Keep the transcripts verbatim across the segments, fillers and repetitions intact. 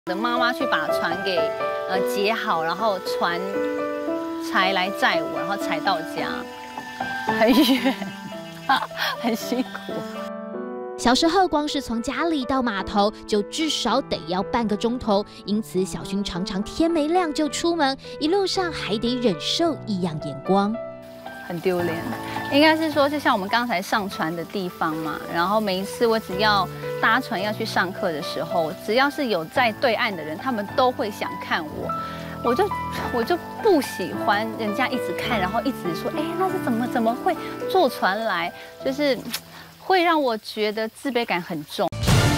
我的妈妈去把船给呃结好，然后船才来载我，然后才到家，很远，很辛苦。 小时候光是从家里到码头就至少得要半个钟头，因此小薰常常天没亮就出门，一路上还得忍受异样眼光。 很丢脸，应该是说，就像我们刚才上船的地方嘛，然后每一次我只要搭船要去上课的时候，只要是有在对岸的人，他们都会想看我，我就我就不喜欢人家一直看，然后一直说，哎，那是怎么怎么会坐船来，就是会让我觉得自卑感很重。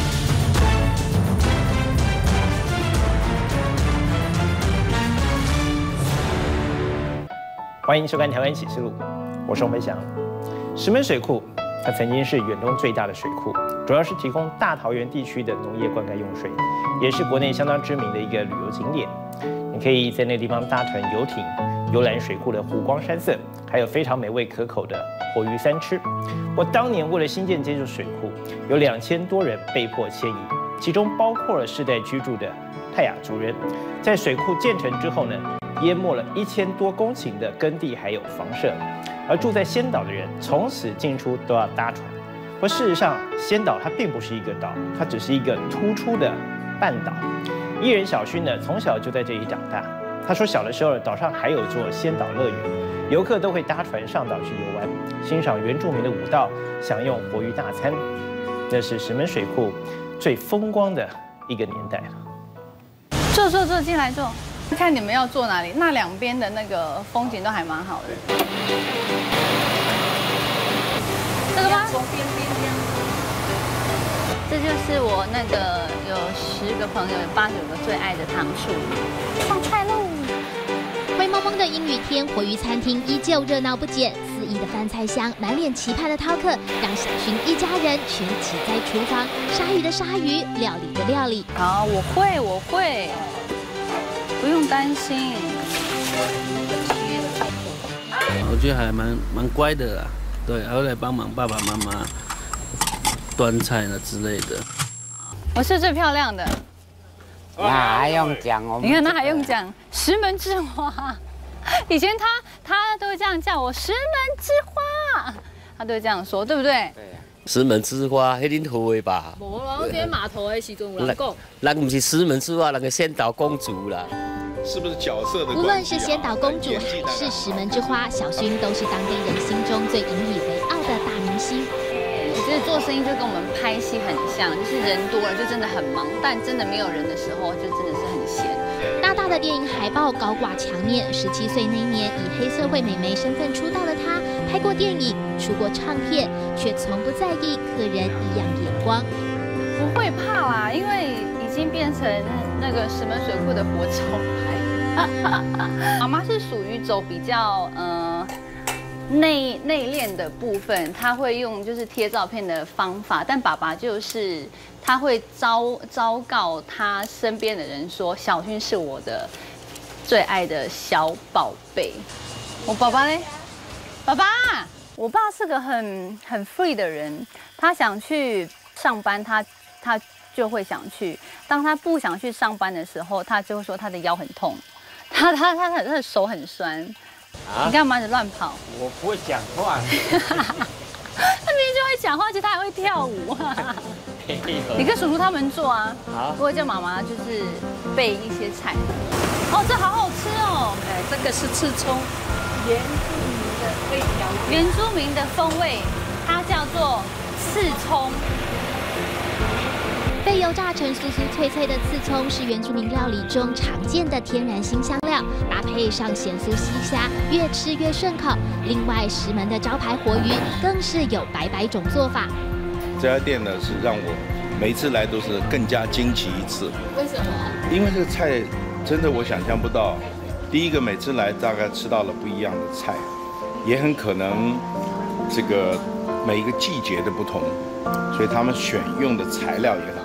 欢迎收看《台湾启示录》，我是洪飞翔。石门水库，它曾经是远东最大的水库，主要是提供大桃园地区的农业灌溉用水，也是国内相当知名的一个旅游景点。你可以在那个地方搭船游艇，游览水库的湖光山色，还有非常美味可口的活鱼三吃。我当年为了新建这座水库，有两千多人被迫迁移，其中包括了世代居住的泰雅族人。在水库建成之后呢？ 淹没了一千多公顷的耕地，还有房舍，而住在仙岛的人从此进出都要搭船。而事实上，仙岛它并不是一个岛，它只是一个突出的半岛。艺人小薰呢，从小就在这里长大。他说，小的时候岛上还有座仙岛乐园，游客都会搭船上岛去游玩，欣赏原住民的舞蹈，享用活鱼大餐。那是石门水库最风光的一个年代了。 坐坐坐，进来坐。 看你们要坐哪里，那两边的那个风景都还蛮好的。这个吗？从边边这样。这就是我那个有十个朋友，有八九个最爱的糖醋。上菜喽！ 灰蒙蒙的阴雨天，活鱼餐厅依旧热闹不减，肆意的饭菜香，满脸期盼的饕客，让小薰一家人全挤在厨房，鲨鱼的鲨鱼，料理的料理。 好，我会，我会。 不用担心， 我觉得还蛮蛮乖的啦，对，还会来帮忙爸爸妈妈端菜了之类的。 我是最漂亮的， 那还用讲哦？ 你看他还用讲石门之花，以前他他都会这样叫我石门之花，他都会这样说，对不对？对。 石门之花，迄恁好的吧？ 无啦，我伫码头的时阵有人讲， 咱不是石门之花，人个仙岛公主啦。 是不是角色的？ 无论是仙岛公主还是石门之花，小薰都是当地人心中最引以为傲的大明星。 我觉得做生意就跟我们拍戏很像，就是人多了就真的很忙，但真的没有人的时候，就真的是很闲。 大大的电影海报高挂墙面。十七岁那年，以黑社会美眉身份出道的她，拍过电影，出过唱片，却从不在意客人异样眼光。 不会怕啦，因为已经变成那个石门水库的活招牌。妈妈是属于走比较呃内内敛的部分，她会用就是贴照片的方法，但爸爸就是。 他会昭昭告他身边的人说，小薰是我的最爱的小宝贝。我爸爸嘞，爸爸，我爸是个很很 free 的人，他想去上班，他他就会想去；当他不想去上班的时候，他就会说他的腰很痛，他他他他的手很酸。啊、你干嘛你乱跑？ 我不会讲话。 他明明就会讲话，而且他还会跳舞啊！你跟叔叔他们做啊，好，我会叫妈妈就是备一些菜。哦，这好好吃哦！ 哎，这个是刺葱，原住民的味调， 原住民的风味，它叫做刺葱。 被油炸成酥酥脆脆的刺葱是原住民料理中常见的天然辛香料，搭配上咸酥西虾，越吃越顺口。另外，石门的招牌活鱼更是有百百种做法。 这家店呢，是让我每一次来都是更加惊奇一次。 为什么？ 因为这个菜真的我想象不到。第一个，每次来大概吃到了不一样的菜，也很可能这个每一个季节的不同，所以他们选用的材料也很。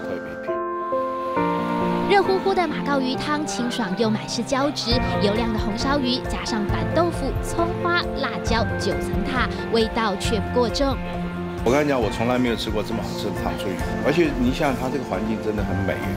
热乎乎的马告鱼汤，清爽又满是胶质；油亮的红烧鱼，加上板豆腐、葱花、辣椒，九层塔，味道却不过重。 我跟你讲，我从来没有吃过这么好吃的糖醋鱼，而且你想想，它这个环境真的很美。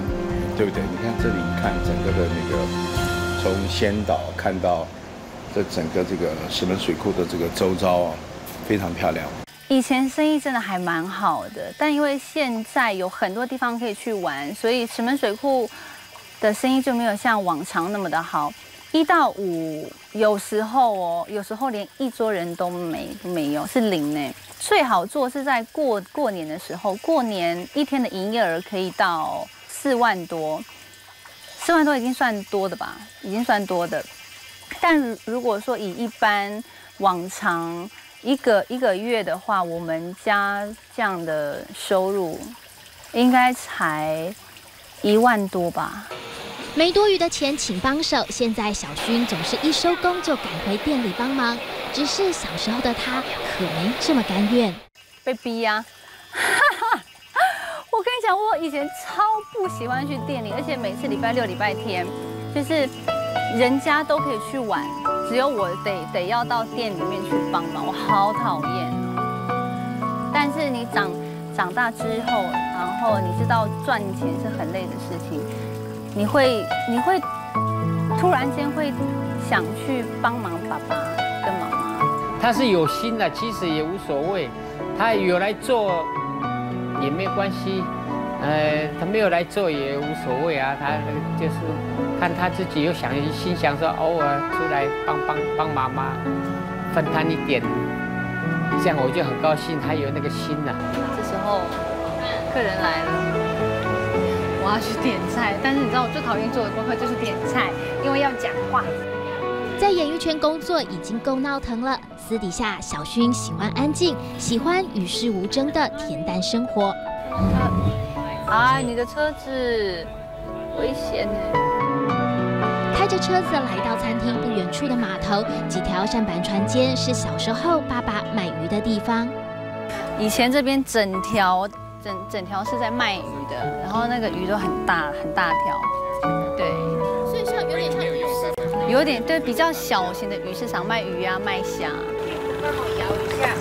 对不对？你看这里，看整个的那个，从仙岛看到这整个这个石门水库的这个周遭啊，非常漂亮。 以前生意真的还蛮好的，但因为现在有很多地方可以去玩，所以石门水库的生意就没有像往常那么的好。一到五有时候哦，有时候连一桌人都没没有，是零呢。最好做是在过过年的时候，过年一天的营业额可以到四万多，四万多已经算多的吧，已经算多的。但如果说以一般往常一个一个月的话，我们家这样的收入应该才一万多吧。 没多余的钱请帮手，现在小勋总是一收工就赶回店里帮忙。只是小时候的他可没这么甘愿， 被逼呀、啊！我跟你讲，我以前超不喜欢去店里，而且每次礼拜六、礼拜天，就是人家都可以去玩，只有我得得要到店里面去帮忙，我好讨厌哦。但是你长长大之后，然后你知道赚钱是很累的事情。你会，你会突然间会想去帮忙爸爸跟妈妈。 他是有心的，其实也无所谓。他有来做也没关系，呃，他没有来做也无所谓啊。他就是看他自己又想心想说，偶尔出来帮帮帮妈妈，分摊一点，这样我就很高兴，他有那个心呐、啊。 这时候客人来了。我要去点菜，但是你知道我最讨厌做的功课就是点菜，因为要讲话。 在演艺圈工作已经够闹腾了，私底下小勋喜欢安静，喜欢与世无争的恬淡生活。 哎，你的车子危险呢！ 开着车子来到餐厅不远处的码头，几条扇板船间是小时候爸爸买鱼的地方。 以前这边整条。整整条是在卖鱼的，然后那个鱼都很大很大条，对， 所以像有点像鱼市场， 有点对，比较小型的鱼市场卖鱼啊卖虾。 帮我摇一下。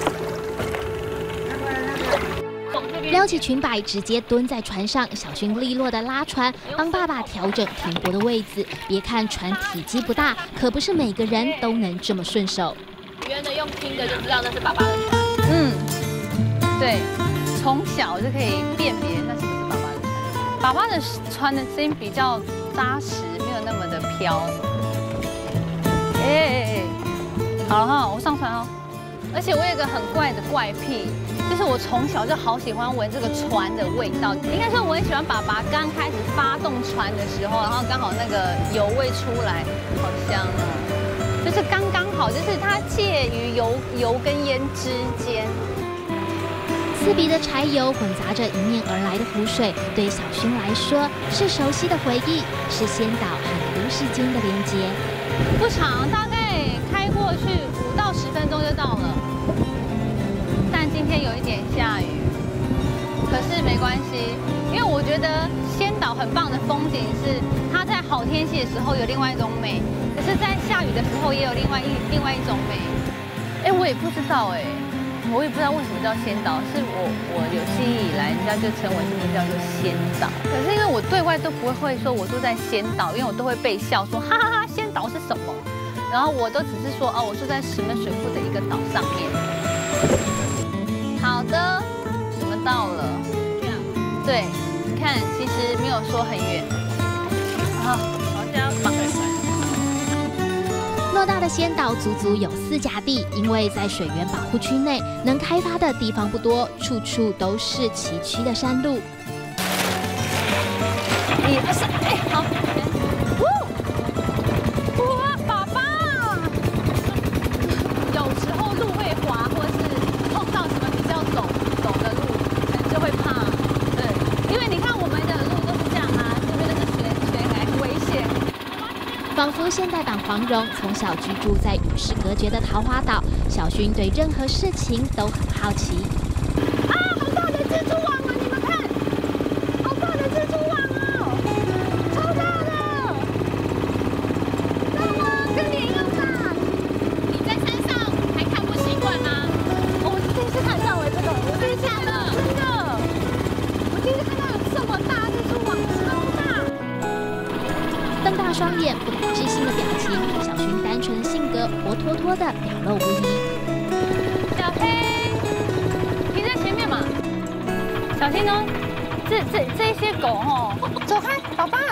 撩起裙摆，直接蹲在船上，小勋利落的拉船，帮爸爸调整停泊的位置。别看船体积不大，可不是每个人都能这么顺手。 远的用听的就知道那是爸爸的船。 嗯，对。从小就可以辨别那是不是爸爸的船。爸爸的船的声音比较扎实，没有那么的飘。哎哎哎，好了哈，我上船哦。而且我有一个很怪的怪癖，就是我从小就好喜欢闻这个船的味道。应该说我很喜欢爸爸刚开始发动船的时候，然后刚好那个油味出来，好香哦。就是刚刚好，就是它介于油油跟烟之间。 刺鼻的柴油混杂着迎面而来的湖水，对小勋来说是熟悉的回忆，是仙岛和都市间的连接。 不长，大概开过去五到十分钟就到了。但今天有一点下雨，可是没关系，因为我觉得仙岛很棒的风景是它在好天气的时候有另外一种美，可是在下雨的时候也有另外一另外一种美。哎，我也不知道哎。我也不知道为什么叫仙岛，是我我有记忆以来，人家就称我这边叫做仙岛。可是因为我对外都不会说我住在仙岛，因为我都会被笑说哈哈哈，仙岛是什么？然后我都只是说哦，我住在石门水库的一个岛上面。好的，我们到了。对，你看，其实没有说很远。好，好像要绑。 偌大的仙岛足足有四甲地，因为在水源保护区内，能开发的地方不多，处处都是崎岖的山路。 一二三，哎，好，哇，爸爸！有时候路会滑，或是碰到什么比较陡陡的路，可能就会怕。对，因为你看我们的路都是这样啊，这边都是悬悬崖，很危险。 仿佛现代版黄蓉，从小居住在与世隔绝的桃花岛，小勋对任何事情都很好奇。 啊，好大的蜘蛛网啊！你们看，好大的蜘蛛网哦，超大的，大吗？跟脸一样大。你在山上还看不习惯吗？我第一次看到哎，这个，我第一次看到，真的，我第一次看到有这么大蜘蛛网，超大。 瞪大双眼、不敢置信的表情，小薰单纯的性格活脱脱的表露无遗。 小黑，停在前面嘛，小心哦。这这这些狗哦，走开，宝爸。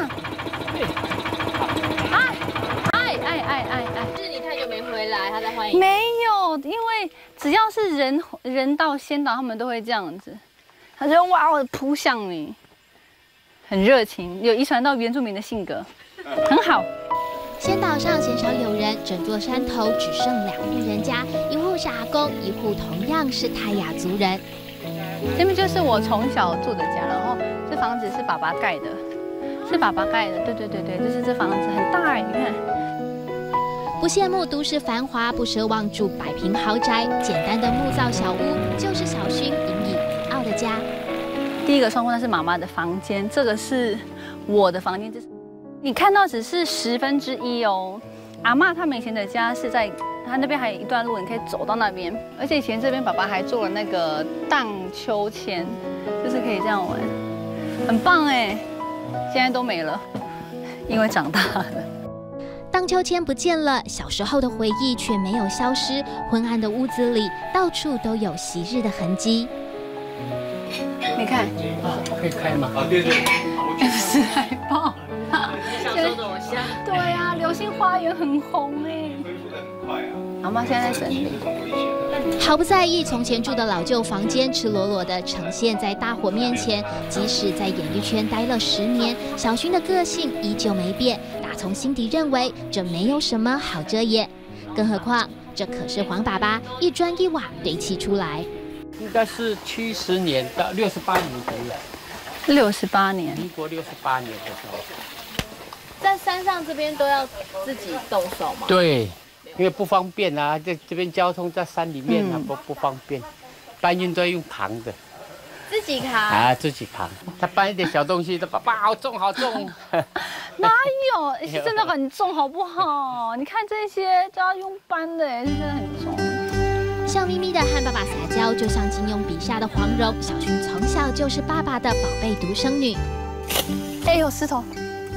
哎哎哎哎哎哎！ 是你太久没回来，他在欢迎。 没有，因为只要是人人到先到，他们都会这样子。他就哇，我扑向你，很热情，有遗传到原住民的性格，很好。 仙岛上鲜少有人，整座山头只剩两户人家，一户是阿公，一户同样是泰雅族人。 这边就是我从小住的家，然后这房子是爸爸盖的，是爸爸盖的，对对对对，就是这房子很大哎，你看。 不羡慕都市繁华，不奢望住百平豪宅，简单的木造小屋就是小薰引以为傲的家。 第一个窗户那是妈妈的房间，这个是我的房间，这是你看到只是十分之一哦。阿嬷他们以前的家是在。他那边还有一段路，你可以走到那边。而且以前这边爸爸还做了那个荡秋千，就是可以这样玩，很棒哎。现在都没了，因为长大了。 荡秋千不见了，小时候的回忆却没有消失。昏暗的屋子里，到处都有昔日的痕迹。 你看， 啊，可以开吗？ 啊，对对， 不是海报。 想说怎么像？ 对啊，流星花园很红哎。阿妈现在在整理。 毫不在意从前住的老旧房间，赤裸裸地呈现在大伙面前。即使在演艺圈待了十年，小薰的个性依旧没变，打从心底认为这没有什么好遮掩。更何况，这可是黄爸爸一砖一瓦堆砌出来。 应该是七十年到六十八年左右。 六十八年， 民国六十八年的时候。 在山上这边都要自己动手吗？ 对，因为不方便啊，这这边交通在山里面啊，嗯、不不方便，搬运都要用扛的。 自己扛啊，自己扛。他搬一点小东西，都爸爸好重好重。 哪有？是真的很重，好不好？你看这些都要用搬的，是真的很重。 笑眯眯的和爸爸撒娇，就像金庸笔下的黄蓉。小薰从小就是爸爸的宝贝独生女。 哎，有石头。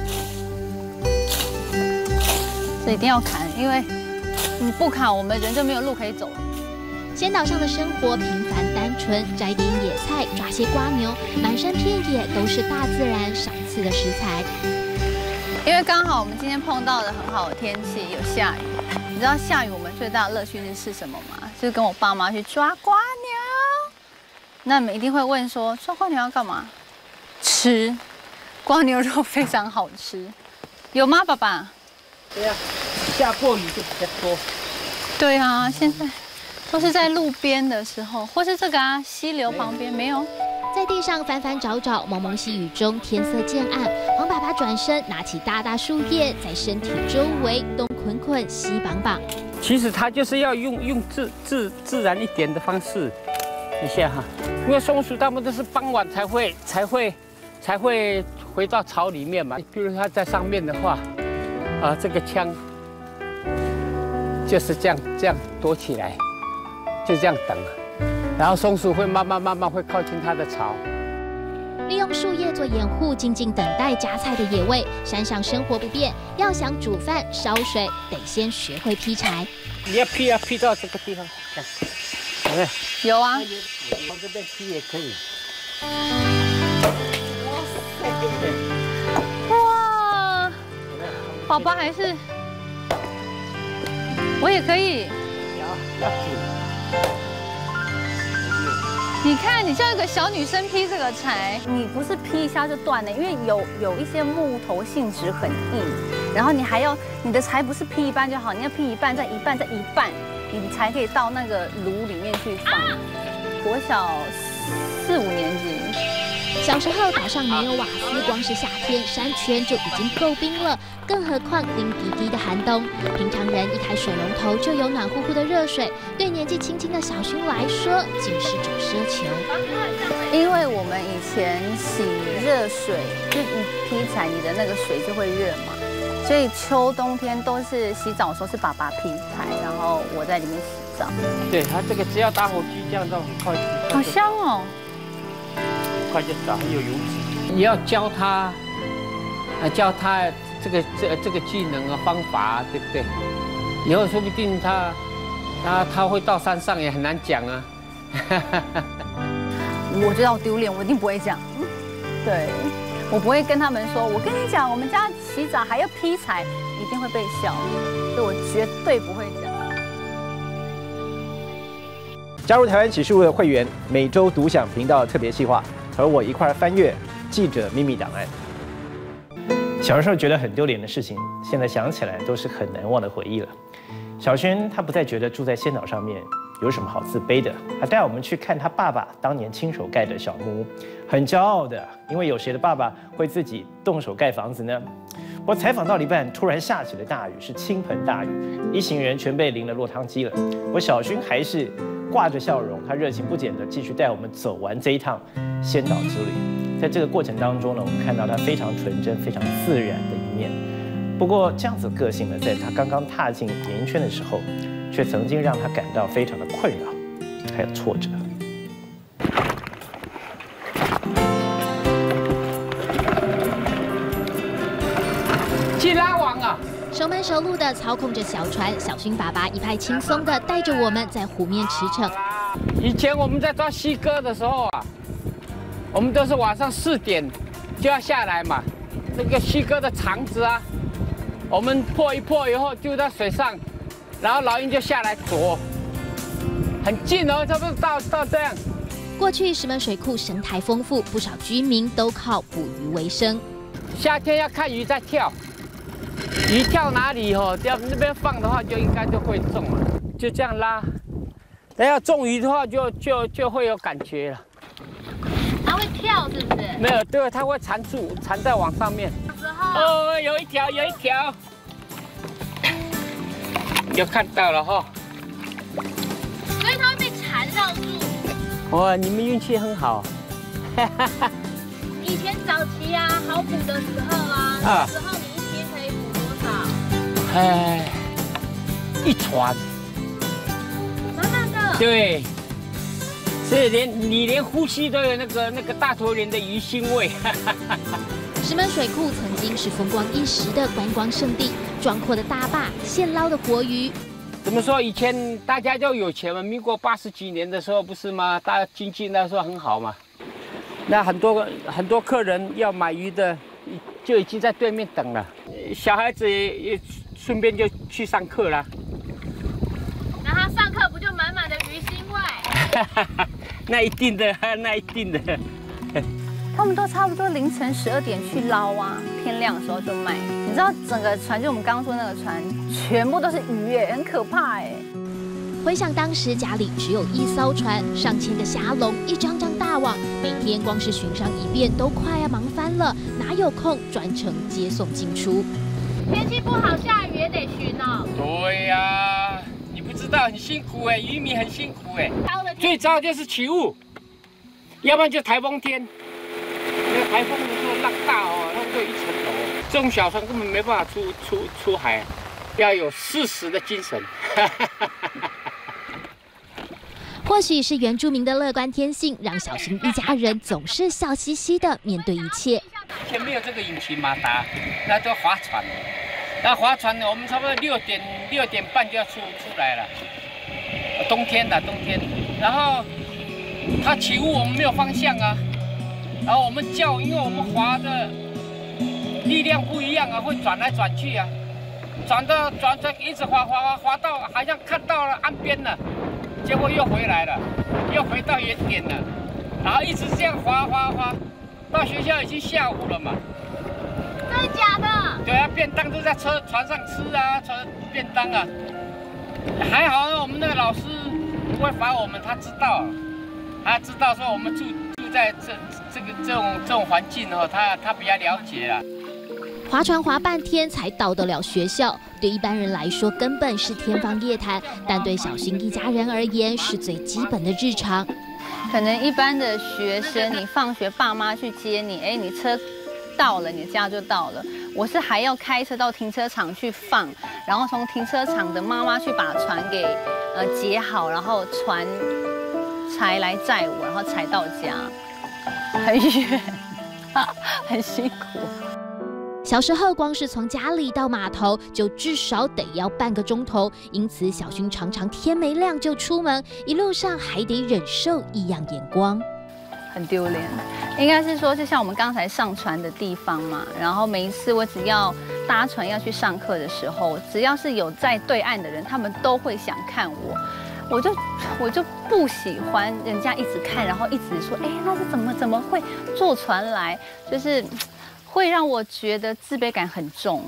这一定要砍，因为你不砍，我们人就没有路可以走。 仙岛上的生活平凡单纯，摘点野菜，抓些瓜牛，满山遍野都是大自然赏赐的食材。 因为刚好我们今天碰到了很好的天气，有下雨。你知道下雨我们最大的乐趣是什么吗？就是跟我爸妈去抓瓜牛。那你们一定会问说，抓瓜牛要干嘛？吃，瓜牛肉非常好吃，有吗，爸爸？ 对呀、啊，下过雨就比较多。 对啊，现在都是在路边的时候，或是这个啊溪流旁边没有。 在地上翻翻找找，蒙蒙细雨中，天色渐暗。黄爸爸转身，拿起大大树叶，在身体周围东捆捆，西绑绑。 其实他就是要用用自自自然一点的方式，一下哈，因为松鼠它们都是傍晚才会才会才会回到巢里面嘛。比如它在上面的话。啊，这个枪就是这样这样躲起来，就这样等，然后松鼠会慢慢慢慢会靠近它的巢。 利用树叶做掩护，静静等待夹菜的野味。山上生活不便，要想煮饭烧水，得先学会劈柴。 你要劈啊，劈到这个地方，看，有有啊， 从这边劈也可以。 宝宝还是我也可以。你看，你像一个小女生劈这个柴，你不是劈一下就断了，因为有有一些木头性质很硬，然后你还要你的柴不是劈一半就好，你要劈一半再一半再一半，你才可以到那个炉里面去放。国小四五年级。 小时候岛上没有瓦斯，光是夏天山泉就已经够冰了，更何况冰滴滴的寒冬。平常人一开水龙头就有暖乎乎的热水，对年纪轻轻的小薰来说，竟是种奢求。 因为我们以前洗热水，就你劈柴，你的那个水就会热嘛，所以秋冬天都是洗澡的时候是爸爸劈柴，然后我在里面洗澡。 对，它这个只要打火机这样都很快。 好香哦。 快就打，很有油脂。你要教他，呃，教他这个这这个技能啊方法啊，对不对？以后说不定他他他会到山上也很难讲啊。 我觉得好丢脸，我一定不会讲。对，我不会跟他们说，我跟你讲，我们家洗澡还要劈柴，一定会被笑，所以我绝对不会讲。 加入台湾启示录的会员，每周独享频道特别企划，和我一块儿翻阅记者秘密档案。小时候觉得很丢脸的事情，现在想起来都是很难忘的回忆了。小轩他不再觉得住在仙岛上面有什么好自卑的，他带我们去看他爸爸当年亲手盖的小木屋，很骄傲的，因为有谁的爸爸会自己动手盖房子呢？我采访到一半，突然下起了大雨，是倾盆大雨，一行人全被淋了落汤鸡了。我小勋还是挂着笑容，他热情不减的继续带我们走完这一趟仙岛之旅。在这个过程当中呢，我们看到他非常纯真、非常自然的一面。不过这样子的个性呢，在他刚刚踏进演艺圈的时候，却曾经让他感到非常的困扰，还有挫折。 去拉网啊！ 熟门熟路的操控着小船，小勋爸爸一派轻松的带着我们在湖面驰骋。 以前我们在抓西哥的时候啊，我们都是晚上四点就要下来嘛。那个西哥的肠子啊，我们破一破以后丢在水上，然后老鹰就下来啄，很近哦，差不多到到这样。 过去石门水库生态丰富，不少居民都靠捕鱼为生。 夏天要看鱼在跳，鱼跳哪里哦，要那边放的话，就应该就会中了。就这样拉，等要中鱼的话就，就就就会有感觉了。 它会跳是不是？ 没有，对，它会缠住，缠在网上面。哦，有一条，有一条，有看到了哈。 所以它会被缠绕住。 哇，你们运气很好。 以前早期啊，好捕的时候啊，那时候你一天可以捕多少？ 哎，一船。 满满的。 对。所以连你连呼吸都有那个那个大头鲢的鱼腥味。 石门水库曾经是风光一时的观光胜地，壮阔的大坝，现捞的活鱼。 怎么说？以前大家就有钱嘛，民国八十几年的时候不是吗？大经济那时候很好嘛。那很多很多客人要买鱼的，就已经在对面等了。小孩子也也顺便就去上课了。 那他上课不就满满的鱼腥味？ 那一定的，那一定的。 他们都差不多凌晨十二点去捞啊，天亮的时候就卖。你知道整个船，就我们刚刚说那个船，全部都是鱼哎，很可怕哎。 回想当时家里只有一艘船，上千个虾笼，一张张大网，每天光是巡上一遍都快要忙翻了，哪有空专程接送进出？天气不好下雨也得巡哦。 对呀、啊，你不知道很辛苦哎，渔民很辛苦哎。最糟就是起雾，要不然就台风天。那个台风的时候浪大哦，差不多一层楼，这种小船根本没办法出出出海，要有誓死的精神。 或许是原住民的乐观天性，让小新一家人总是笑嘻嘻的面对一切。 以前没有这个引擎马达，那都划船。那划船呢，我们差不多六点六点半就要出出来了。冬天的冬天，然后它起雾，我们没有方向啊。然后我们叫，因为我们划的力量不一样啊，会转来转去啊，转到转着一直划划划划到好像看到了岸边了。结果又回来了，又回到原点了，然后一直这样滑滑滑，到学校已经下午了嘛。 真的假的？ 对啊，便当都在车船上吃啊，船便当啊。还好我们那个老师不会罚我们，他知道，他知道说我们住住在这这个这种这种环境哦，他他比较了解啦。 划船划半天才到得了学校，对一般人来说根本是天方夜谭，但对小新一家人而言是最基本的日常。 可能一般的学生，你放学爸妈去接你，哎，你车到了，你家就到了。我是还要开车到停车场去放，然后从停车场的妈妈去把船给呃解好，然后船才来载我，然后才到家，很远，很辛苦。 小时候光是从家里到码头就至少得要半个钟头，因此小薰常常天没亮就出门，一路上还得忍受异样眼光。 很丢脸，应该是说，就像我们刚才上船的地方嘛，然后每一次我只要搭船要去上课的时候，只要是有在对岸的人，他们都会想看我，我就我就不喜欢人家一直看，然后一直说，哎，那是怎么怎么会坐船来，就是会让我觉得自卑感很重。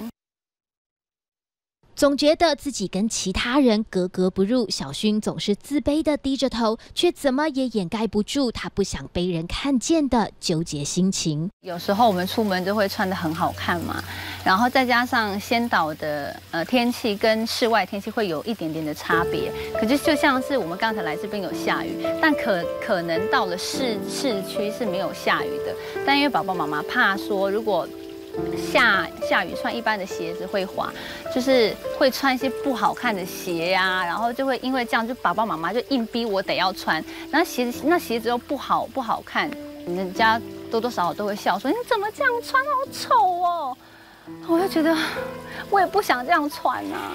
总觉得自己跟其他人格格不入，小薰总是自卑的低着头，却怎么也掩盖不住她不想被人看见的纠结心情。 有时候我们出门就会穿得很好看嘛，然后再加上仙岛的呃天气跟室外天气会有一点点的差别，可是就像是我们刚才来这边有下雨，但可可能到了市市区是没有下雨的，但因为爸爸妈妈怕说如果下下雨穿一般的鞋子会滑，就是会穿一些不好看的鞋呀、啊，然后就会因为这样，就爸爸妈妈就硬逼我得要穿，然后鞋子那鞋子又不好不好看，人家多多少少都会笑说你怎么这样穿，好丑哦。我就觉得我也不想这样穿啊。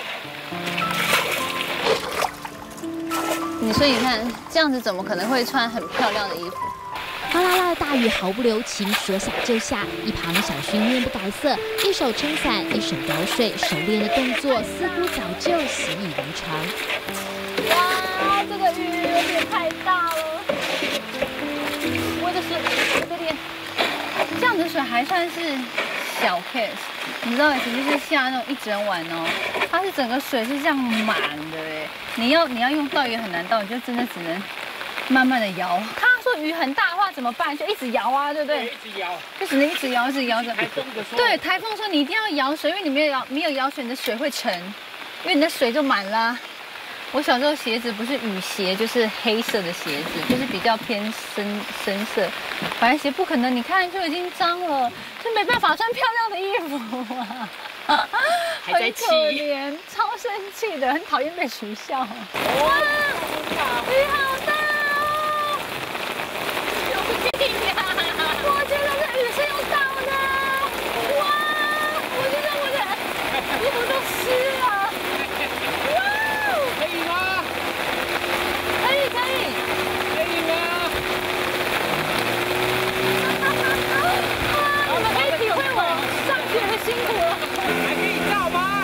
你说你看这样子怎么可能会穿很漂亮的衣服？ 哗啦啦的大雨毫不留情，说下就下。一旁小薰面不改色，一手撑伞，一手舀水，熟练的动作似乎早就习以为常。 哇，这个雨有点太大了，我的水有点，这样的水还算是小 case。你知道以前就是下那种一整晚哦，它是整个水是这样满的哎，你要你要用倒也很难倒，你就真的只能慢慢的摇。他说雨很大的话怎么办？就一直摇啊，对不对？ 一直摇， 就只能一直摇，一直摇着。 台风的时候， 对，台风说你一定要摇水，因为你没有摇，没有摇水，你的水会沉，因为你的水就满啦。我小时候鞋子不是雨鞋，就是黑色的鞋子，就是比较偏深深色。白鞋不可能，你看就已经脏了，就没办法穿漂亮的衣服啊。 还在很气可怜，超生气的，很讨厌被取笑。哇，雨好大哦！我觉得这雨是用倒的。哇，我觉得我的衣服都湿了。 可以吗？ 可以可以。 可以吗？ 我们可以体会我上学的辛苦了。 还可以照吗？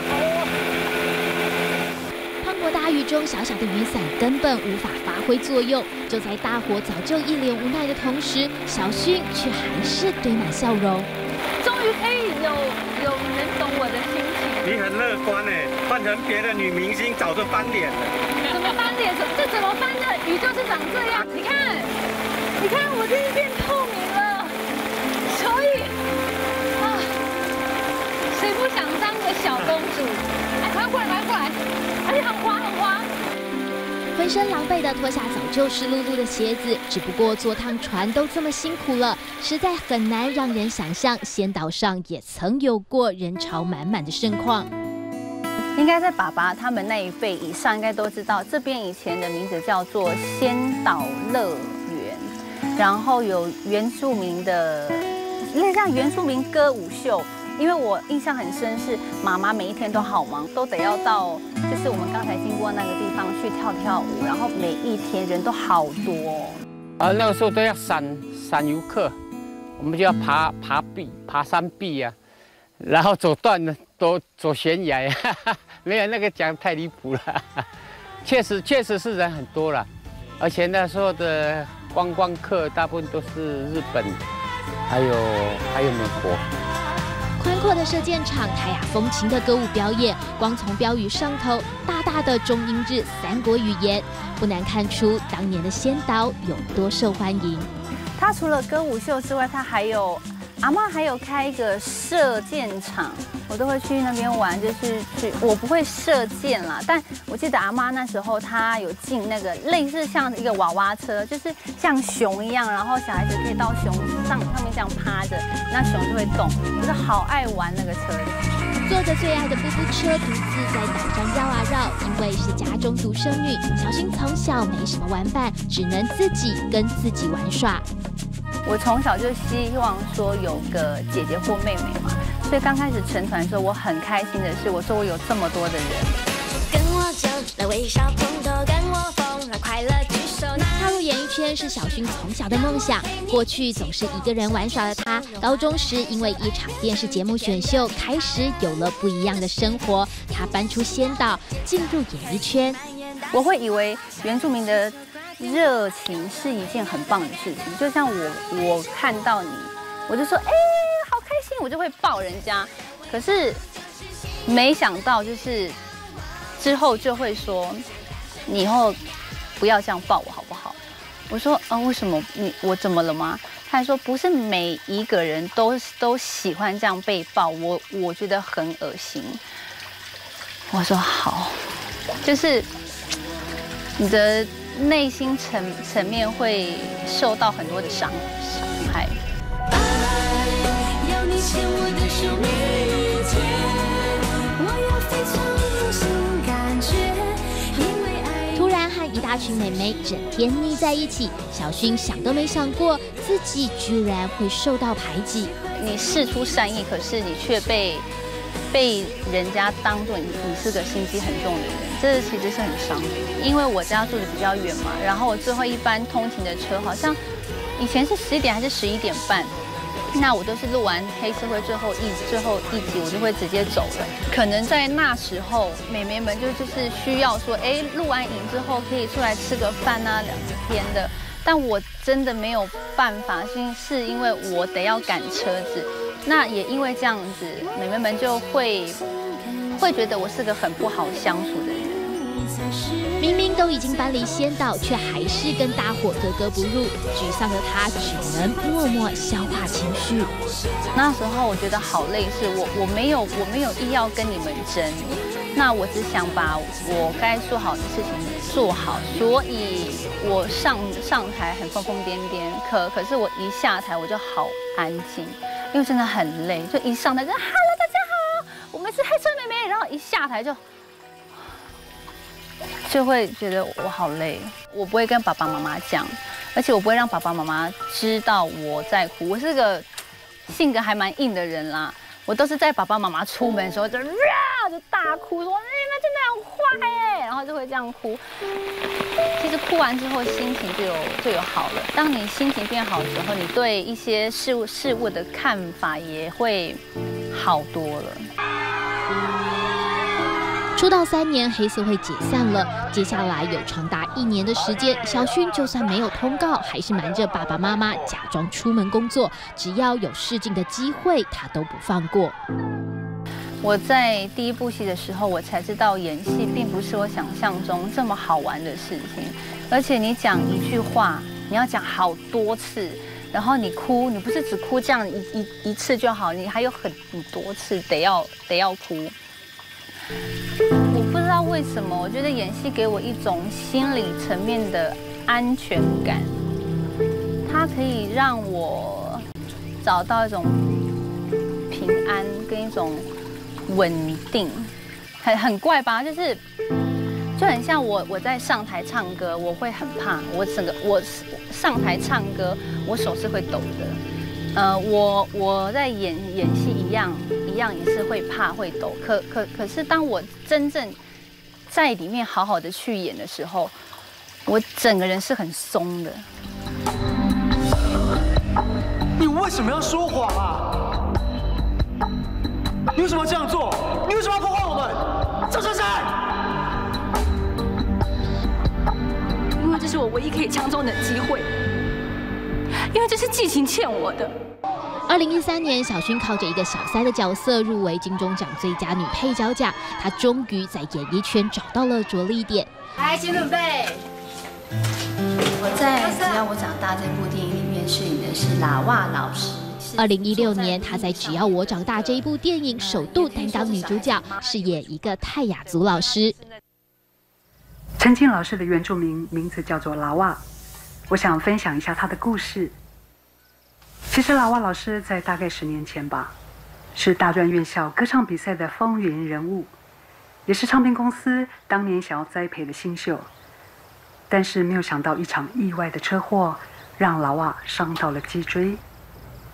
磅礴大雨中，小小的雨伞根本无法发挥作用。就在大伙早就一脸无奈的同时，小薰却还是堆满笑容。 终于可以有有人懂我的心情。 你很乐观哎，换成别的女明星早就翻脸了。 怎么翻脸？这怎么翻的？雨就是长这样。你看，你看我这一变透明了。所以啊，谁不想当个小公主？哎，快过来，快过来！而且很滑，很滑。 浑身狼狈的脱下早就湿漉漉的鞋子，只不过坐趟船都这么辛苦了，实在很难让人想象仙岛上也曾有过人潮满满的盛况。 应该在爸爸他们那一辈以上，应该都知道，这边以前的名字叫做仙岛乐园，然后有原住民的，类似像原住民歌舞秀。因为我印象很深，是妈妈每一天都好忙，都得要到，就是我们刚才经过那个地方去跳跳舞，然后每一天人都好多、哦。 啊，那个时候都要闪闪游客，我们就要爬爬壁、爬山壁啊，然后走断的都走悬崖呀，没有那个讲太离谱了。确实确实是人很多了，而且那时候的观光客大部分都是日本，还有还有美国。 宽阔的射箭场，泰雅风情的歌舞表演，光从标语上头大大的中英日三国语言，不难看出当年的仙岛有多受欢迎。 它除了歌舞秀之外，它还有阿嬷还有开一个射箭场，我都会去那边玩，就是去我不会射箭啦，但我记得阿嬷那时候她有进那个类似像一个娃娃车，就是像熊一样，然后小孩子可以到熊上上面这样趴着，那熊就会动，我就好爱玩那个车。 坐着最爱的步步车，独自在岛上绕啊绕。因为是家中独生女，小薰从小没什么玩伴，只能自己跟自己玩耍。 我从小就希望说有个姐姐或妹妹嘛， 所以刚开始成团的时候，我很开心的是，我说我有这么多的人。 跟我走，来微笑碰头，跟我疯，来快乐举手。踏入演艺圈是小薰从小的梦想。过去总是一个人玩耍的她，高中时因为一场电视节目选秀，开始有了不一样的生活。她搬出仙岛，进入演艺圈。 我会以为原住民的热情是一件很棒的事情，就像我我看到你，我就说哎，好开心，我就会抱人家。可是没想到就是之后就会说，你以后不要这样抱我好不好？我说啊，为什么你我怎么了吗？他还说不是每一个人都都喜欢这样被抱，我我觉得很恶心。我说好，就是你的内心层层面会受到很多的伤伤害。要你牵我的手每一天，我要非常用心感觉，因为爱。突然和一大群妹妹整天腻在一起，小薰想都没想过自己居然会受到排挤。你释出善意，可是你却被被人家当作你你是个心机很重的人，这其实是很伤的。因为我家住的比较远嘛，然后我最后一班通勤的车好像以前是十一点还是十一点半，那我都是录完黑社会最后一最后一集，我就会直接走了。可能在那时候，美眉们就就是需要说，哎，录完影之后可以出来吃个饭啊，聊个天的。但我真的没有办法，是是因为我得要赶车子。那也因为这样子，美眉们就会会觉得我是个很不好相处的人。明明都已经搬离仙岛，却还是跟大伙格格不入。沮丧的她只能默默消化情绪。那时候我觉得好累，是我我没有我没有意要跟你们争，那我只想把我该做好的事情做好，所以我上上台很疯疯癫癫，可可是我一下台我就好安静，因为真的很累，就一上台就 Hello 大家好，我们是黑春妹妹，然后一下台就。就会觉得我好累，我不会跟爸爸妈妈讲，而且我不会让爸爸妈妈知道我在哭。我是个性格还蛮硬的人啦，我都是在爸爸妈妈出门的时候就啊就大哭，说你们真的很坏哎，然后就会这样哭。其实哭完之后心情就有就有好了。当你心情变好之后，你对一些事物事物的看法也会好多了。 出道三年，黑社会解散了。接下来有长达一年的时间，小薰就算没有通告，还是瞒着爸爸妈妈假装出门工作，只要有试镜的机会，她都不放过。 我在第一部戏的时候，我才知道演戏并不是我想象中这么好玩的事情，而且你讲一句话，你要讲好多次，然后你哭，你不是只哭这样一一一次就好，你还有很很多次得要得要哭。我不知道为什么，我觉得演戏给我一种心理层面的安全感，它可以让我找到一种平安跟一种稳定，很很怪吧？就是就很像我我在上台唱歌，我会很怕，我整个我上台唱歌，我手是会抖的。呃，我我在演演戏一样一样也是会怕会抖，可可可是当我真正在里面好好的去演的时候，我整个人是很松的。 你为什么要说谎啊？你为什么要这样做？你为什么要破坏我们？赵珊珊！ 因为这是我唯一可以强中的机会，因为这是季晴欠我的。 二零一三年，小薰靠着一个小三的角色入围金钟奖最佳女配角奖，她终于在演艺圈找到了着力点。 来，请准备。 我在《只要我长大》这部电影里面饰演的是拉瓦老师。 二零一六年，她在《只要我长大》这一部电影首度担当女主角，饰演一个泰雅族老师。 陈静老师的原住民名字叫做拉瓦，我想分享一下她的故事。其实拉瓦老师在大概十年前吧，是大专院校歌唱比赛的风云人物，也是唱片公司当年想要栽培的新秀。但是没有想到一场意外的车祸，让拉瓦伤到了脊椎。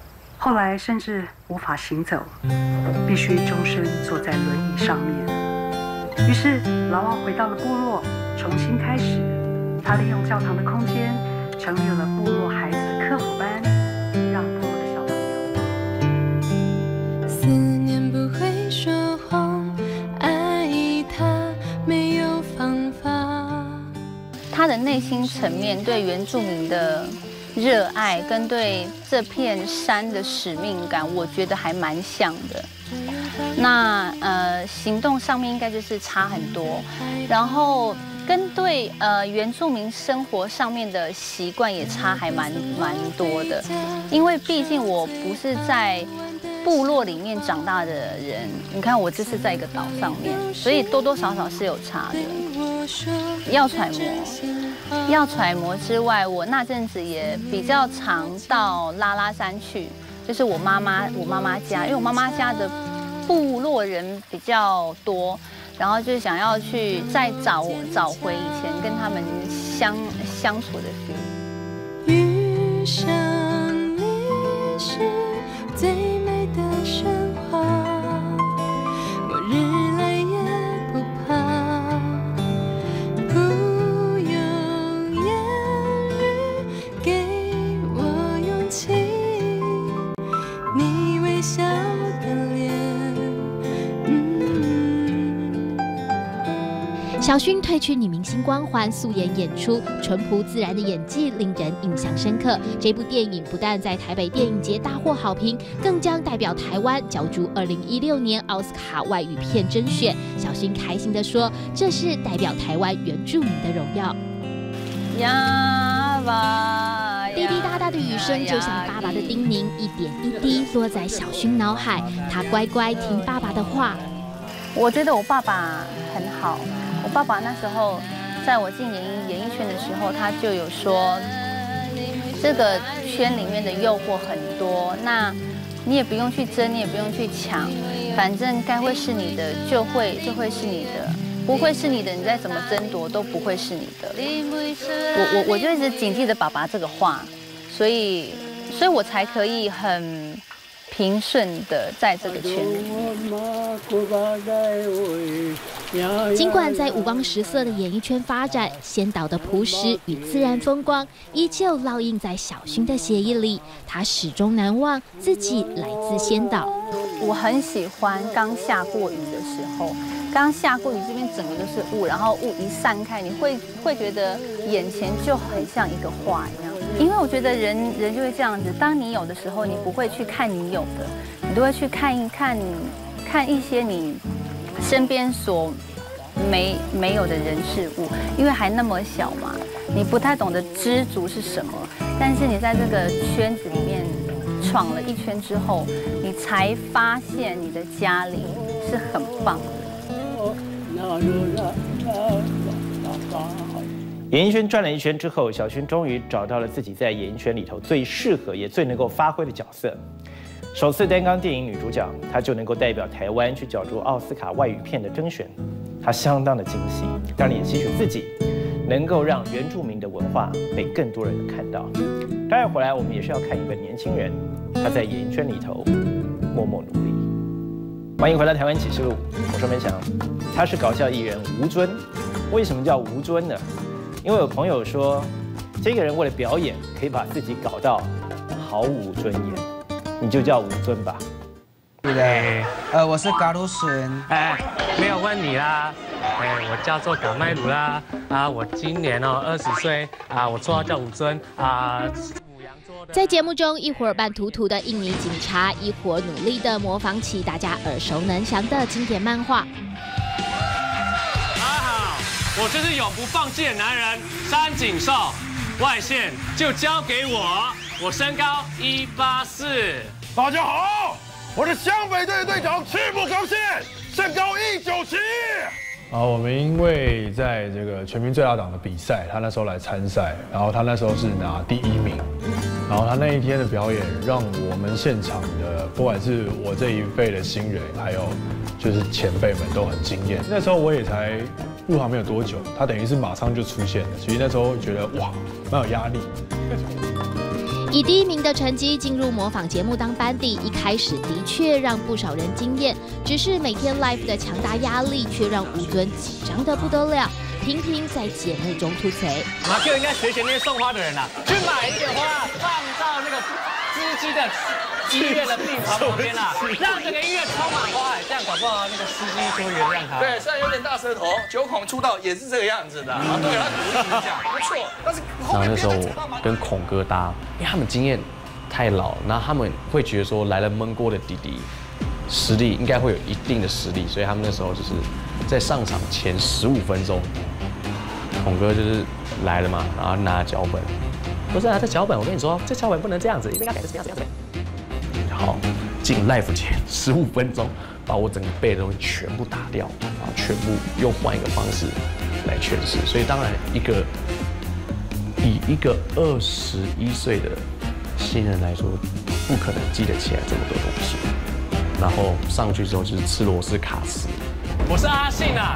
后来甚至无法行走，必须终身坐在轮椅上面。于是劳娃回到了部落，重新开始。他利用教堂的空间，成立了部落孩子的课辅班，让部落的小朋友思念不会说谎，爱他没有方法。 他的内心层面对原住民的热爱跟对这片山的使命感，我觉得还蛮像的。那呃，行动上面应该就是差很多，然后跟对呃原住民生活上面的习惯也差还蛮蛮多的，因为毕竟我不是在部落里面长大的人，你看我这是在一个岛上面，所以多多少少是有差的，要揣摩。要揣摩之外，我那阵子也比较常到拉拉山去，就是我妈妈我妈妈家，因为我妈妈家的部落人比较多，然后就想要去再找找回以前跟他们相相处的 feel。 遇上你是最美的神话，我日来也不怕，不用言语给我勇气，你微笑的脸。 小薰褪去女明星光环，素颜演出，淳朴自然的演技令人印象深刻。这部电影不但在台北电影节大获好评，更将代表台湾角逐二零一六年奥斯卡外语片甄选。小薰开心地说：“这是代表台湾原住民的荣耀。” 呀吧， 滴滴答答的雨声就像爸爸的叮咛，一点一滴落在小薰脑海。他乖乖听爸爸的话。 我觉得我爸爸很好。我爸爸那时候在我进演艺演艺圈的时候，他就有说，这个圈里面的诱惑很多，那你也不用去争，你也不用去抢，反正该会是你的就会就会是你的，不会是你的，你再怎么争夺都不会是你的。我我我就一直谨记着爸爸这个话，所以所以我才可以很平顺的在这个圈里。 尽管在五光十色的演艺圈发展，仙岛的朴实与自然风光依旧烙印在小薰的血液里。他始终难忘自己来自仙岛。 我很喜欢刚下过雨的时候，刚下过雨，这边整个都是雾，然后雾一散开，你会会觉得眼前就很像一个画一样。因为我觉得人人就会这样子，当你有的时候，你不会去看你有的，你都会去看一看看一些你身边所没没有的人事物，因为还那么小嘛，你不太懂得知足是什么。但是你在这个圈子里面闯了一圈之后，你才发现你的家里是很棒的。 演艺圈转了一圈之后，小薰终于找到了自己在演艺圈里头最适合也最能够发挥的角色。首次担纲电影女主角，她就能够代表台湾去角逐奥斯卡外语片的甄选，她相当的惊喜，当然也期许自己能够让原住民的文化被更多人看到。待会回来，我们也是要看一个年轻人，他在演艺圈里头默默努力。欢迎回到《台湾启示录》，我是文祥，他是搞笑艺人吴尊。为什么叫吴尊呢？因为有朋友说，这个人为了表演可以把自己搞到毫无尊严，你就叫吴尊吧。 对的，呃，我是嘎鲁孙。 哎，没有问你啦。哎，我叫做嘎麦鲁啦。啊，我今年哦二十岁啊，我绰号叫吴尊啊。 在节目中，一会儿扮图图的印尼警察，一会儿努力的模仿起大家耳熟能详的经典漫画。 我就是永不放弃的男人山井寿，外线就交给我，我身高一八四。 大家好，我是湘北队的队长赤木刚宪，身高一九七。 啊，我们因为在这个全民最大党的比赛，他那时候来参赛，然后他那时候是拿第一名，然后他那一天的表演让我们现场的不管是我这一辈的新人，还有就是前辈们都很惊艳。那时候我也才入行没有多久，他等于是马上就出现了，所以那时候觉得哇，蛮有压力。 以第一名的成绩进入模仿节目当班底，一开始的确让不少人惊艳。只是每天 live 的强大压力，却让吴尊紧张得不得了，频频在节目中吐槽。 马 Q 应该学学那些送花的人啊，去买一点花放到那个司机的医院的病床旁边啦，让整个医院充满花海，这样搞不好那个司机就会原谅他。 对，虽然有点大舌头，九孔出道也是这个样子的。啊，对，他鼓励一下，不错。但是然后那时候我跟孔哥搭，因为他们经验太老，然后他们会觉得说来了焖锅的弟弟，实力应该会有一定的实力，所以他们那时候就是在上场前十五分钟，孔哥就是来了嘛，然后拿脚本，不是啊，这脚本我跟你说，这脚本不能这样子，一定要改成怎样怎样怎样。好，进 live 前十五分钟，把我整个背的东西全部打掉，然后全部又换一个方式来诠释。所以当然，一个以一个二十一岁的新人来说，不可能记得起来这么多东西。然后上去之后就是吃螺丝卡死。 我是阿信啊。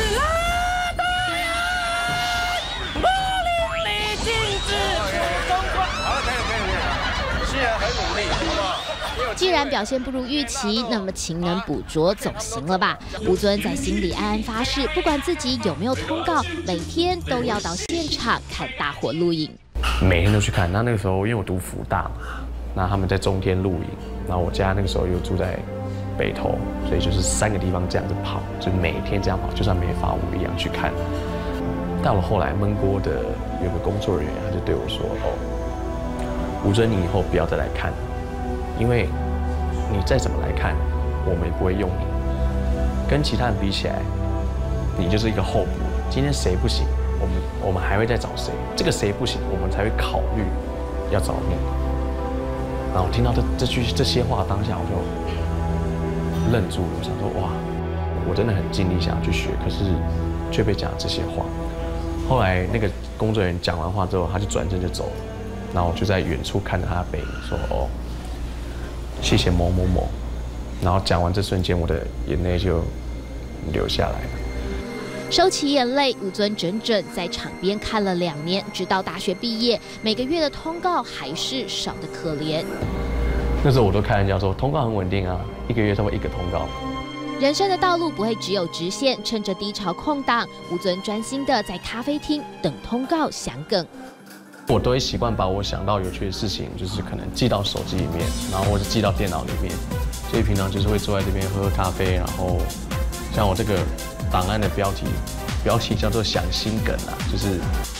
好了，可以可以可以，新人很努力，好不好？ 既然表现不如预期，那么勤能补拙总行了吧？吴尊在心里暗暗发誓，不管自己有没有通告，每天都要到现场看大伙录影。 每天都去看。那那个时候，因为我读福大嘛，那他们在中天录影，然后我家那个时候又住在北投，所以就是三个地方这样子跑，就每天这样跑，就算没发我一样去看。到了后来，焖锅的有个工作人员，他就对我说：“哦，吴尊，你以后不要再来看，因为你再怎么来看，我们也不会用你。跟其他人比起来，你就是一个候补。今天谁不行，我们我们还会再找谁。这个谁不行，我们才会考虑要找你。”然后我听到这这句这些话，当下我就愣住了，我想说：“哇，我真的很尽力想要去学，可是却被讲这些话。”后来那个工作人员讲完话之后，他就转身就走了，然后我就在远处看着他的背影，说：“哦，谢谢某某某。”然后讲完这瞬间，我的眼泪就流下来了。 收起眼泪，吴尊整整在场边看了两年，直到大学毕业，每个月的通告还是少得可怜。 那时候我都开玩笑说，通告很稳定啊，一个月差不多一个通告。 人生的道路不会只有直线，趁着低潮空档，吴尊专心的在咖啡厅等通告详梗。 我都会习惯把我想到有趣的事情，就是可能记到手机里面，然后或者记到电脑里面。所以平常就是会坐在这边喝喝咖啡，然后像我这个档案的标题，标题叫做“想心梗”啊，就是。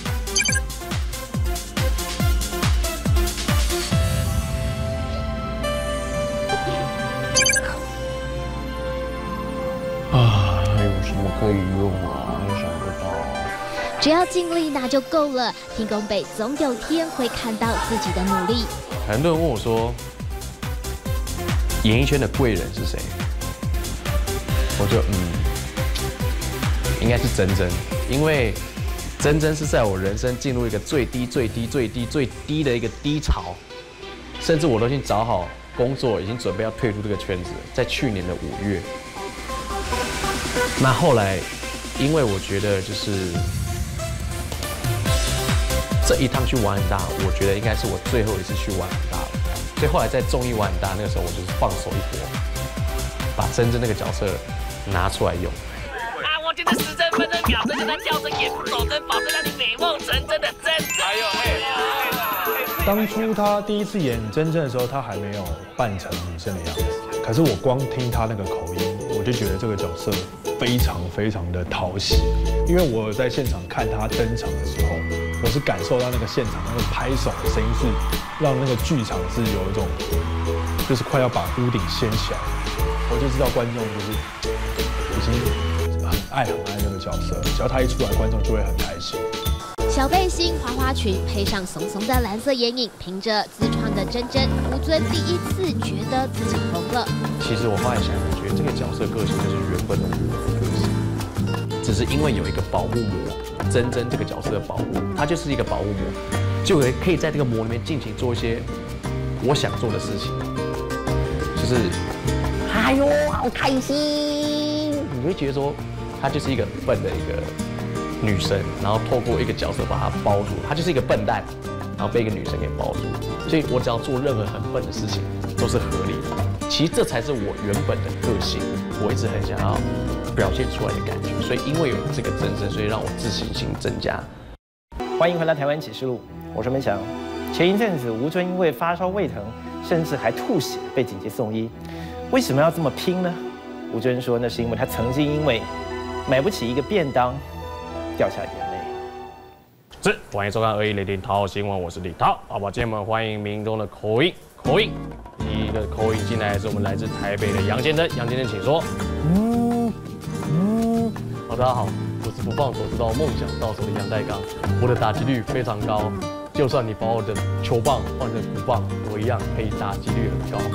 啊，还有什么可以用啊？也想不到。 只要尽力那就够了。天公北总有天会看到自己的努力。 很多人问我说，演艺圈的贵人是谁？我就嗯，应该是珍珍，因为珍珍是在我人生进入一个最低、最低、最低、最低的一个低潮，甚至我都已经找好工作，已经准备要退出这个圈子，在去年的五月。那后来，因为我觉得就是这一趟去玩很大，我觉得应该是我最后一次去玩很大了。所以后来在综艺玩很大那个时候，我就是放手一搏，把珍珍那个角色拿出来用。 啊，我觉得时针、分针、秒针就算跳针也不走针，保证让你美梦成真的真。哎呦哎！ 当初他第一次演珍珍的时候，他还没有扮成女生的样子，可是我光听他那个口音，我就觉得这个角色非常非常的讨喜。因为我在现场看他登场的时候，我是感受到那个现场那个拍手的声音是让那个剧场是有一种就是快要把屋顶掀起来，我就知道观众就是已经很爱很爱那个角色，只要他一出来，观众就会很开心。 小背心、花花裙配上怂怂的蓝色眼影，凭着自创的珍珍，吴尊第一次觉得自己疯了。 其实我后来想，我觉得这个角色个性就是原本的我的个性，只是因为有一个保护膜，珍珍这个角色的保护，它就是一个保护膜，就可以在这个膜里面尽情做一些我想做的事情，就是，哎呦，好开心！你会觉得说，她就是一个笨的一个女生，然后透过一个角色把她包住，她就是一个笨蛋， 然后被一个女生给包住，所以我只要做任何很笨的事情都是合理的。其实这才是我原本的个性，我一直很想要表现出来的感觉。所以因为有这个真身，所以让我自信心增加。 欢迎回到台湾启示录，我是梅翔。前一阵子吴尊因为发烧胃疼，甚至还吐血，被紧急送医。为什么要这么拼呢？吴尊说，那是因为他曾经因为买不起一个便当，掉下眼泪。 是，欢迎收看二一雷霆涛新闻，我是李涛。好吧，今天我们欢迎民众的口音，口音。第一个口音进来是我们来自台北的杨建登，杨建登，请说。嗯嗯，好，大家好，我是不放手直到梦想到手的杨代刚，我的打击率非常高，就算你把我的球棒换成鼓棒，我一样可以打击率很高。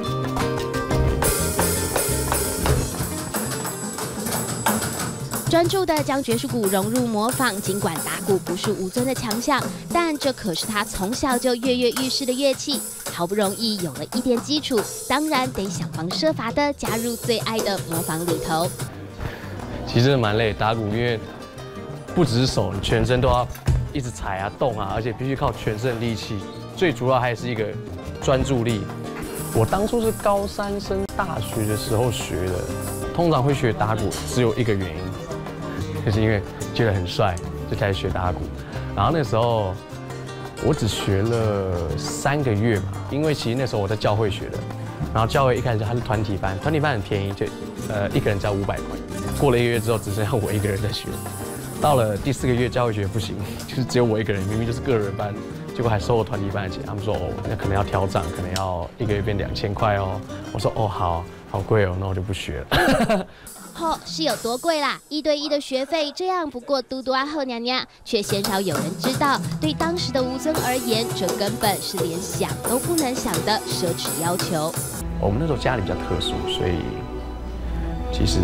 专注地将爵士鼓融入模仿，尽管打鼓不是吴尊的强项，但这可是他从小就跃跃欲试的乐器。好不容易有了一点基础，当然得想方设法地加入最爱的模仿里头。 其实蛮累，打鼓因为不只是手，你全身都要一直踩啊、动啊，而且必须靠全身的力气。最主要还是一个专注力。我当初是高三升大学的时候学的，通常会学打鼓只有一个原因，就是因为觉得很帅，就开始学打鼓。然后那时候我只学了三个月嘛，因为其实那时候我在教会学的，然后教会一开始它是团体班，团体班很便宜，就呃一个人只要五百块。过了一个月之后，只剩下我一个人在学。到了第四个月，教会学不行，就是只有我一个人，明明就是个人班，结果还收我团体班的钱。他们说哦，那可能要调涨，可能要一个月变两千块哦。我说哦好，好贵哦，那我就不学了。 哦，是有多贵啦？一对一的学费这样不过嘟嘟啊后娘娘，却鲜少有人知道，对当时的吴尊而言，这根本是连想都不能想的奢侈要求。 我们那时候家里比较特殊，所以其实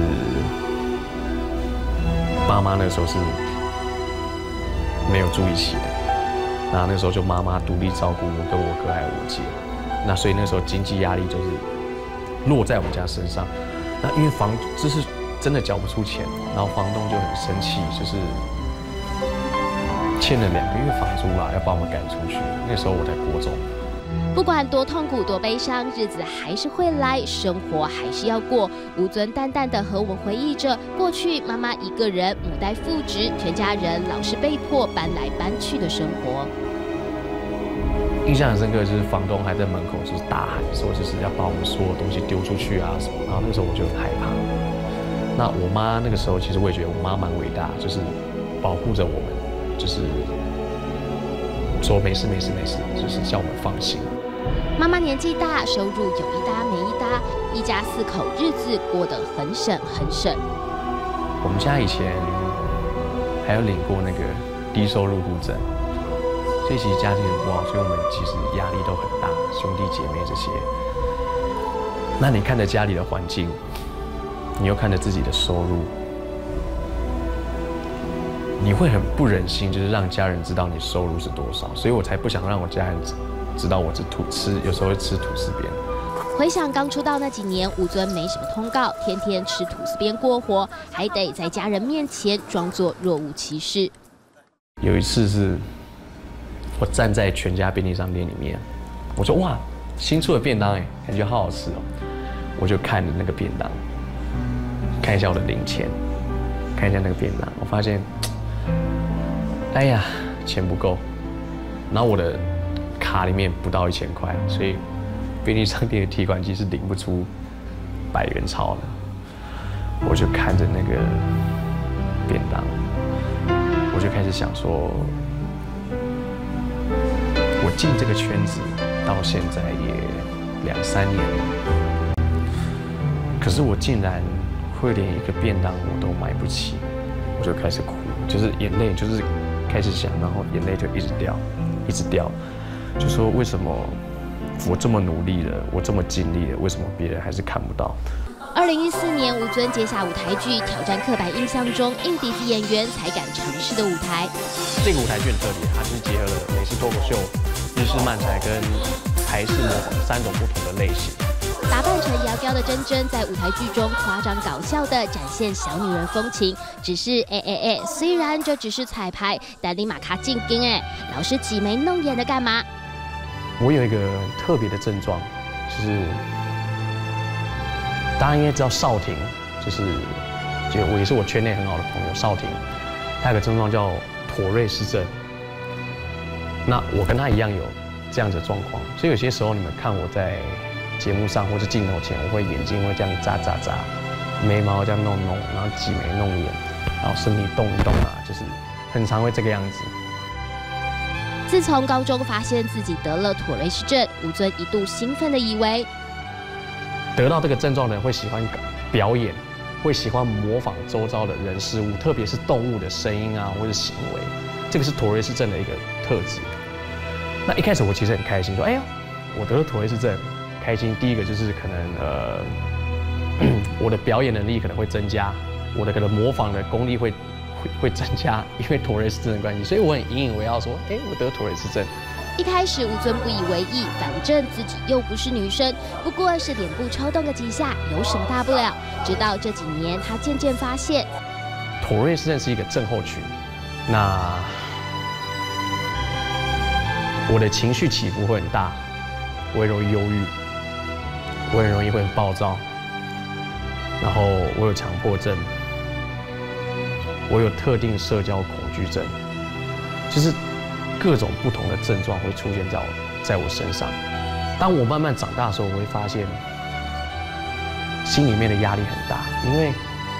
妈妈那时候是没有住一起的，那那时候就妈妈独立照顾我跟我哥还有我姐，那所以那时候经济压力就是落在我们家身上。那因为房就是真的缴不出钱，然后房东就很生气，就是欠了两个月房租啦，要把我们赶出去。那时候我在国中。 不管多痛苦多悲伤，日子还是会来，生活还是要过。吴尊淡淡的和我们回忆着过去妈妈一个人母带父职，全家人老是被迫搬来搬去的生活。 印象很深刻，就是房东还在门口就是大喊说，就是要把我们所有东西丢出去啊什么。然后那时候我就很害怕。那我妈那个时候其实我也觉得我妈蛮伟大，就是保护着我们，就是说没事没事没事，就是叫我们放心。 妈妈年纪大，收入有一搭没一搭，一家四口日子过得很省很省。 我们家以前还有领过那个低收入户证，所以其实家境很不好，所以我们其实压力都很大，兄弟姐妹这些。那你看着家里的环境，你又看着自己的收入，你会很不忍心，就是让家人知道你收入是多少，所以我才不想让我家人知道我是吐吃，有时候会吃吐司边。 回想刚出道那几年，吴尊没什么通告，天天吃吐司边过活，还得在家人面前装作若无其事。 有一次是我站在全家便利商店里面，我说哇，新出的便当哎，感觉好好吃哦。我就看着那个便当，看一下我的零钱，看一下那个便当，我发现，哎呀，钱不够，然后我的卡里面不到一千块，所以便利商店的提款机是领不出百元钞的。我就看着那个便当，我就开始想说，我进这个圈子到现在也两三年了，可是我竟然会连一个便当我都买不起，我就开始哭，就是眼泪就是开始想，然后眼泪就一直掉，一直掉，就说为什么我这么努力了，我这么尽力了，为什么别人还是看不到？ 二零一四年，吴尊接下舞台剧，挑战刻板印象中硬底子演员才敢尝试的舞台。 这个舞台剧很特别，它就是结合了美式脱口秀、日式漫才跟台式模仿三种不同的类型。 打扮成窈窕的珍珍，在舞台剧中夸张搞笑的展现小女人风情。只是哎哎哎，虽然这只是彩排，但立马卡进京哎，老师挤眉弄眼的干嘛？ 我有一个特别的症状，就是大家应该知道少廷，就是就我也是我圈内很好的朋友少廷，他有个症状叫妥瑞氏症。那我跟他一样有这样子的状况，所以有些时候你们看我在节目上或是镜头前，我会眼睛会这样眨眨眨，眉毛这样弄弄，然后挤眉弄眼，然后身体动一动啊，就是很常会这个样子。 自从高中发现自己得了妥瑞氏症，吴尊一度兴奋的以为， 得到这个症状的人会喜欢表演，会喜欢模仿周遭的人事物，特别是动物的声音啊或者行为，这个是妥瑞氏症的一个特质。那一开始我其实很开心，说哎呀，我得了妥瑞氏症，开心。第一个就是可能呃，我的表演能力可能会增加，我的可能模仿的功力会会会增加，因为妥瑞氏症的关系，所以我很引以为傲，说哎，我得妥瑞氏症。 一开始吴尊不以为意，反正自己又不是女生，不过是脸部抽动个几下，有什么大不了？直到这几年，他渐渐发现， 妥瑞氏症是一个症候群，那我的情绪起伏会很大，我会容易忧郁，我很容易会很暴躁，然后我有强迫症，我有特定社交恐惧症，就是各种不同的症状会出现在我在我身上。当我慢慢长大的时候，我会发现心里面的压力很大，因为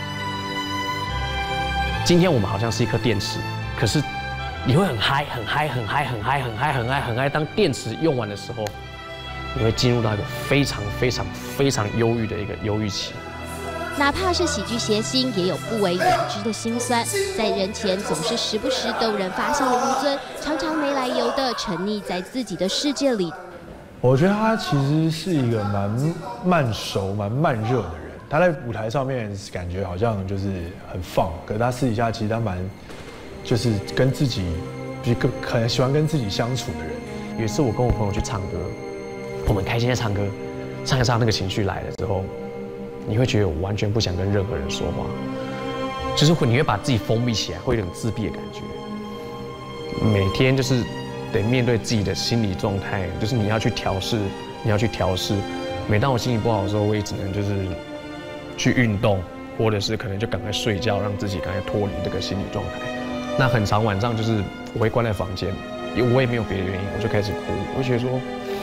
今天我们好像是一颗电池，可是你会很嗨，很嗨，很嗨，很嗨，很嗨，很嗨，很嗨。当电池用完的时候，你会进入到一个非常非常非常忧郁的一个忧郁期。 哪怕是喜剧谐星，也有不为人知的辛酸。在人前总是时不时逗人发笑的吴尊，常常没来由的沉溺在自己的世界里。 我觉得他其实是一个蛮慢熟、蛮慢热的人。他在舞台上面感觉好像就是很放，可是他私底下其实他蛮。就是跟自己，就是跟很喜欢跟自己相处的人。 有一次我跟我朋友去唱歌，我们开心在唱歌，唱一唱那个情绪来了之后，你会觉得我完全不想跟任何人说话，就是会你会把自己封闭起来，会有点自闭的感觉。每天就是得面对自己的心理状态，就是你要去调试，你要去调试。每当我心情不好的时候，我也只能就是去运动，或者是可能就赶快睡觉，让自己赶快脱离这个心理状态。那很长晚上就是我会关在房间，因为我也没有别的原因，我就开始哭。我就觉得说，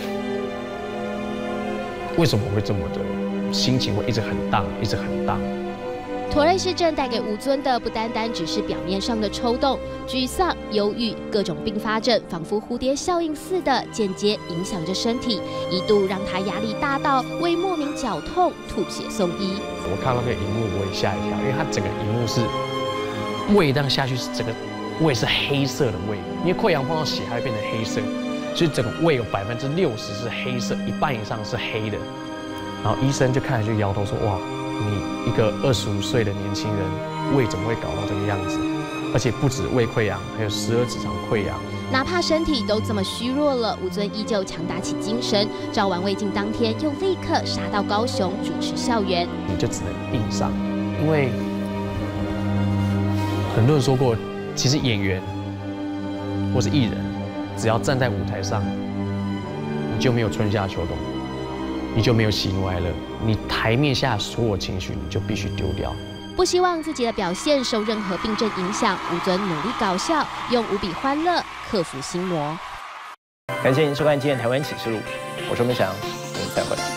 为什么我会这么的心情会一直很荡，一直很荡？ 妥瑞氏症带给吴尊的不单单只是表面上的抽动、沮丧、忧郁，各种并发症仿佛蝴蝶效应似的间接影响着身体，一度让他压力大到为莫名绞痛吐血送医。 我看到那个荧幕我也吓一跳，因为它整个荧幕是。胃这样下去是整个胃是黑色的胃，因为溃疡碰到血它会变成黑色，所以整个胃有百分之六十是黑色，一半以上是黑的。然后医生就看了就摇头说：“哇，你一个二十五岁的年轻人，胃怎么会搞到这个样子？而且不止胃溃疡，还有十二指肠溃疡。” 哪怕身体都这么虚弱了，吴尊依旧强打起精神。照完胃镜当天，又立刻杀到高雄主持校园。 你就只能硬上，因为。很多人说过，其实演员或是艺人，只要站在舞台上，你就没有春夏秋冬，你就没有喜怒哀乐，你台面下所有情绪你就必须丢掉。 不希望自己的表现受任何病症影响，吴尊努力搞笑，用无比欢乐克服心魔。 感谢您收看今天的台湾启示录，我是梅翔，我们再会。